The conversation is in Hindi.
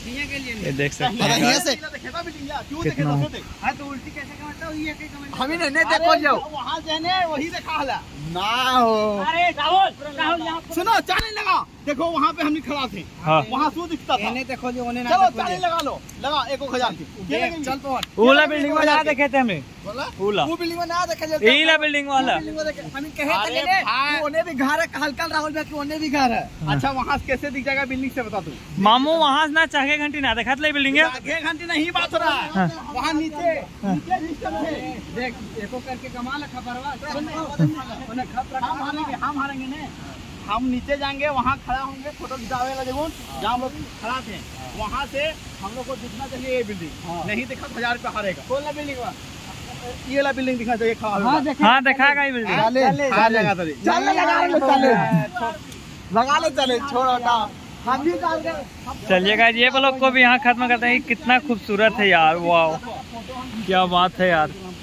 ये देख सकते हैं हमें नहीं देखो जाओ वहाँ से वही देखा ना हो। अरे राहुल सुनो चाली लगा, देखो वहाँ पे हम खड़ा थे, वहाँ सो दिखता था। देखो जो चलो चाली लगा लो, लगा 1000 की चल तो ओला बिल्डिंग में ना देखे थे हमने, ओला वो बिल्डिंग में ना देखे एला बिल्डिंग वाला हम कहे थे ओने भी घर है, हल्का राहुल भाई की ओने भी घर है। अच्छा वहाँ से कैसे दिख जाएगा बिल्डिंग से बता तू मामू, वहाँ से ना चाहे घंटी ना देखा था बिल्डिंग है, 1 घंटे नहीं बात हो रहा है। वहाँ नीचे देख एको करके कमाल है खबरवा, हम हारेंगे ना, हम नीचे जाएंगे वहाँ खड़ा होंगे, फोटो खिंचावे लगे जहाँ हम लोग खड़ा थे, वहाँ से हम लोग को दिखना चाहिए ये बिल्डिंग। नहीं दिखा तो 1000 रुपया हारेगा। कौन सा बिल्डिंग हुआ? ये वाला बिल्डिंग दिखना चाहिए खड़ा। हाँ दिखाएगा ये बिल्डिंग, लगा ले चले छोड़ो हम भी चलिएगा। ये ब्लॉग को भी यहाँ खत्म करते हैं। कितना खूबसूरत है यार, वाह क्या बात है यार।